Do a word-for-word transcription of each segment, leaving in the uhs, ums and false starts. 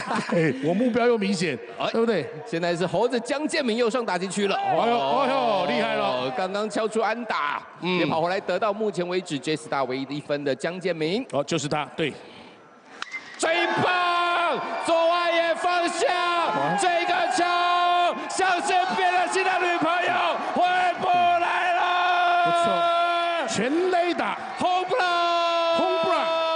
哎，我目标又明显，对不对？ 现在是猴子江建民又上打击区了。 哎呦，哎呦，厉害了！ 刚刚敲出安打，也跑回来得到目前为止 J Star 唯一的一分的江建民。 哦，就是他，对。 追棒，左外野方向，这个球像是变了心的女朋友，回不来了。 不错，全垒打 ，home run，home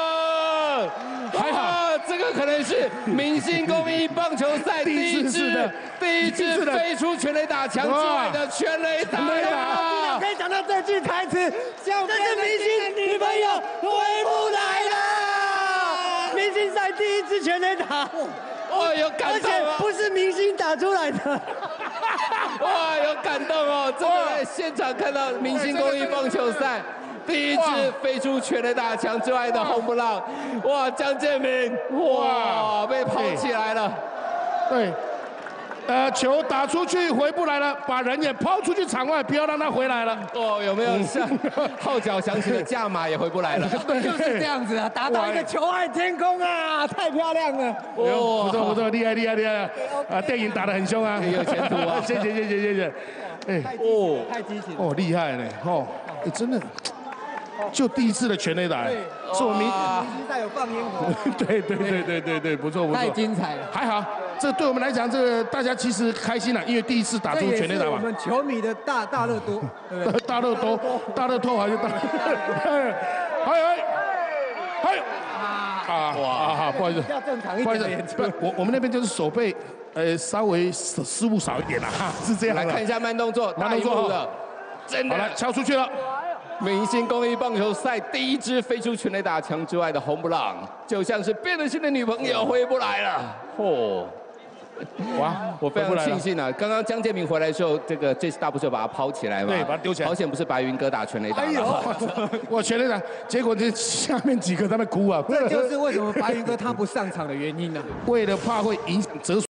run，还好， 这个可能是明星公益棒球赛第一支的第一支飞出全垒打墙之外的全垒打呀！ 可以讲到这句台词，像这是明星女朋友回不来了。明星赛第一支全垒打， 哇，有感动哦！ 而且不是明星打出来的， 哇，有感动哦！真的在现场看到明星公益棒球赛第一支飞出全垒打墙之外的红不浪，哇，江建民，哇，被抛起来了， 对。呃，球打出去回不来了，把人也抛出去场外，不要让他回来了。 哦，有没有像号角响起的价码也回不来了？ 对，就是这样子啊，打到一个球海天空啊，太漂亮了。 哦，不错不错，厉害厉害厉害啊！电影打得很凶啊， 有前途啊！ 谢谢谢谢谢谢。 哎，哦，太激情， 哦，厉害呢，哦，哎，真的。就第一次的全垒打，是我们明星赛有放烟火。 对对对对对对，不错不错， 太精彩了。 还好，这对我们来讲，这个大家其实开心了，因为第一次打出全垒打嘛。 我们球迷的大大乐多，对不对？ 大乐多，大乐透还是大？还有还有啊哇啊！不好意思， 要正常一点的演出。 我我们那边就是手背，呃，稍微失误少一点啦，是这样。 来看一下慢动作， 慢动作的，真的。 好了，敲出去了。 明星公益棒球赛第一支飞出全垒打墙之外的红不浪，就像是变了心的女朋友回不来了。嚯！哇，我非常庆幸啊！刚刚江建民回来的时候，这个这次大不是把他抛起来嘛？ 对，把他丢起来。 好险不是白云哥打全垒打。哎呦！ 我全垒打，结果这下面几个在那哭啊！ 这就是为什么白云哥他不上场的原因呢？ 为了怕会影响折。